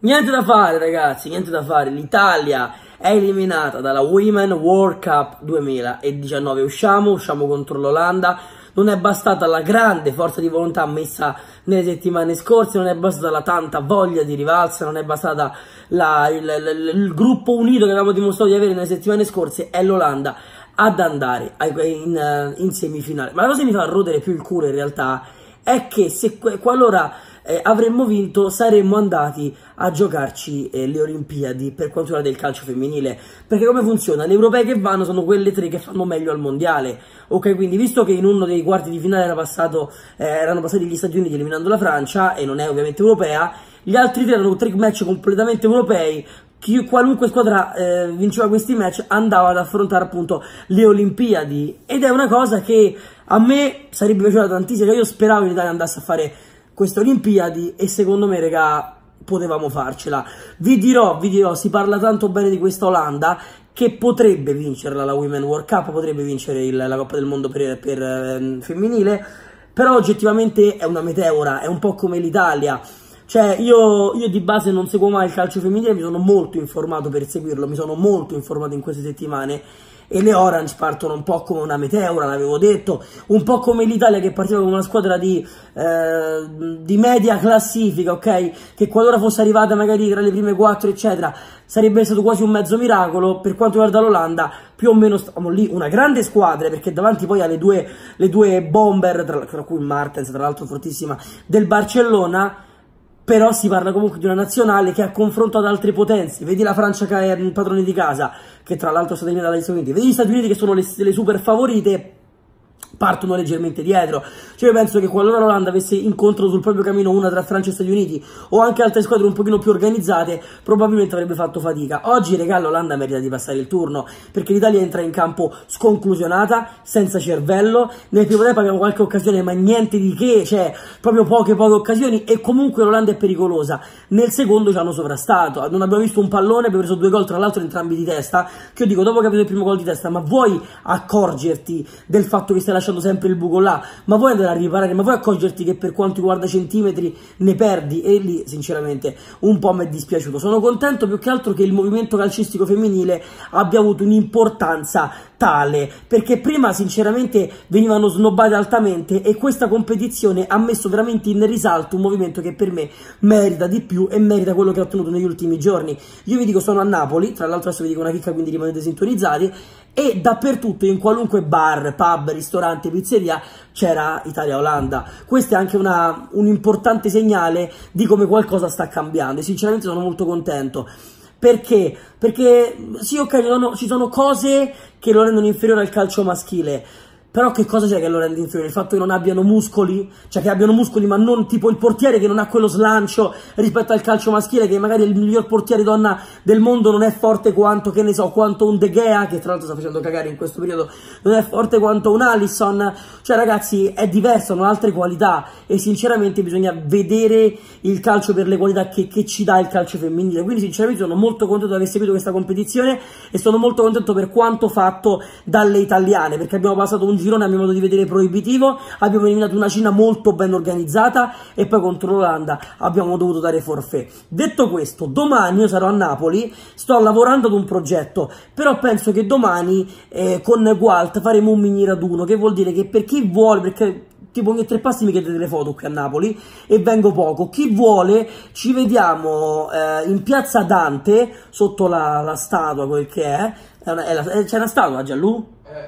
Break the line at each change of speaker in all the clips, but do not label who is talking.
Niente da fare ragazzi, niente da fare, l'Italia è eliminata dalla Women World Cup 2019, usciamo contro l'Olanda, non è bastata la grande forza di volontà messa nelle settimane scorse, non è bastata la tanta voglia di rivalsa, non è bastata il gruppo unito che avevamo dimostrato di avere nelle settimane scorse, è l'Olanda ad andare in semifinale. Ma la cosa che mi fa rodere più il culo in realtà è che qualora avremmo vinto saremmo andati a giocarci le Olimpiadi per quanto riguarda il calcio femminile, perché come funziona? Le europee che vanno sono quelle 3 che fanno meglio al mondiale, ok? Quindi visto che in uno dei quarti di finale erano passati gli Stati Uniti eliminando la Francia e non è ovviamente europea, gli altri 3 erano 3 match completamente europei. Qualunque squadra vinceva questi match andava ad affrontare appunto le Olimpiadi, ed è una cosa che a me sarebbe piaciuta tantissimo, cioè io speravo che l'Italia andasse a fare queste Olimpiadi e secondo me raga potevamo farcela. Vi dirò, si parla tanto bene di questa Olanda che potrebbe vincerla la Women World Cup, potrebbe vincere la Coppa del Mondo per femminile, però oggettivamente è una meteora, è un po' come l'Italia. Cioè io di base non seguo mai il calcio femminile, mi sono molto informato per seguirlo, mi sono molto informato in queste settimane, e le Orange partono un po' come una meteora, l'avevo detto, un po' come l'Italia che partiva come una squadra di media classifica, ok? Che qualora fosse arrivata magari tra le prime 4 eccetera sarebbe stato quasi un mezzo miracolo. Per quanto riguarda l'Olanda più o meno stavamo lì, una grande squadra, perché davanti poi alle le due bomber, tra cui Martens, tra l'altro fortissima, del Barcellona. Però si parla comunque di una nazionale che ha confrontato altre potenze. Vedi la Francia che è il padrone di casa, che tra l'altro è stata eliminata dagli Stati Uniti. Vedi gli Stati Uniti che sono le super favorite, partono leggermente dietro. Cioè io penso che qualora l'Olanda avesse incontrato sul proprio cammino una tra Francia e Stati Uniti o anche altre squadre un pochino più organizzate, probabilmente avrebbe fatto fatica. Oggi regà l'Olanda merita di passare il turno, perché l'Italia entra in campo sconclusionata, senza cervello. Nel primo tempo abbiamo qualche occasione ma niente di che, cioè proprio poche occasioni, e comunque l'Olanda è pericolosa. Nel secondo ci hanno sovrastato, non abbiamo visto un pallone, abbiamo preso 2 gol tra l'altro entrambi di testa, che io dico dopo che abbiamo il primo gol di testa, ma vuoi accorgerti del fatto che stai lasciando sempre il buco là, ma vuoi andare a riparare, ma vuoi accorgerti che per quanto riguarda centimetri ne perdi? E lì sinceramente un po' mi è dispiaciuto. Sono contento più che altro che il movimento calcistico femminile abbia avuto un'importanza tale, perché prima sinceramente venivano snobbate altamente, e questa competizione ha messo veramente in risalto un movimento che per me merita di più e merita quello che ha ottenuto negli ultimi giorni. Io vi dico, sono a Napoli, tra l'altro adesso vi dico una chicca, quindi rimanete sintonizzati, e dappertutto, in qualunque bar, pub, ristorante, pizzeria, c'era Italia-Olanda. Questo è anche un importante segnale di come qualcosa sta cambiando, e sinceramente sono molto contento. Perché? Perché sì, ok, ci sono cose che lo rendono inferiore al calcio maschile, però che cosa c'è che lo rende inferiore? Il fatto che non abbiano muscoli? Cioè che abbiano muscoli ma non tipo il portiere che non ha quello slancio rispetto al calcio maschile, che magari il miglior portiere donna del mondo non è forte quanto, che ne so, quanto un De Gea, che tra l'altro sta facendo cagare in questo periodo, non è forte quanto un Alisson. Cioè ragazzi, è diverso, hanno altre qualità, e sinceramente bisogna vedere il calcio per le qualità che ci dà il calcio femminile. Quindi sinceramente sono molto contento di aver seguito questa competizione, e sono molto contento per quanto fatto dalle italiane, perché abbiamo passato un girone a mio modo di vedere proibitivo, abbiamo eliminato una Cina molto ben organizzata, e poi contro l'Olanda abbiamo dovuto dare forfait. Detto questo, domani io sarò a Napoli, sto lavorando ad un progetto, però penso che domani con Gualt faremo un mini raduno, che vuol dire che per chi vuole, perché tipo ogni 3 passi mi chiedete le foto qui a Napoli e vengo poco, chi vuole ci vediamo in piazza Dante, sotto la statua, quel che è, c'è una statua Gianlu?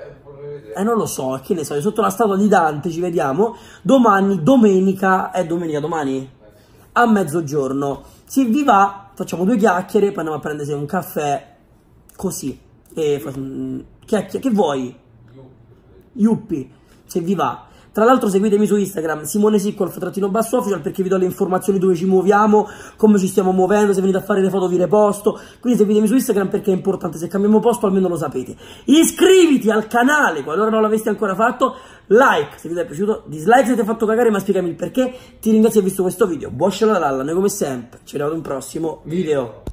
Non lo so, che ne so, sotto la statua di Dante ci vediamo domani, domenica, è domenica domani? A mezzogiorno. Se vi va, facciamo 2 chiacchiere, poi andiamo a prendersi un caffè, così, e che vuoi? Yuppi, se vi va. Tra l'altro seguitemi su Instagram, Simone Siccolf _official, perché vi do le informazioni dove ci muoviamo, come ci stiamo muovendo, se venite a fare le foto vi reposto. Quindi seguitemi su Instagram perché è importante, se cambiamo posto almeno lo sapete. Iscriviti al canale qualora non l'aveste ancora fatto, like se vi è piaciuto, dislike se ti ha fatto cagare ma spiegami il perché. Ti ringrazio di aver visto questo video, buon scialala, noi come sempre ci vediamo ad un prossimo video.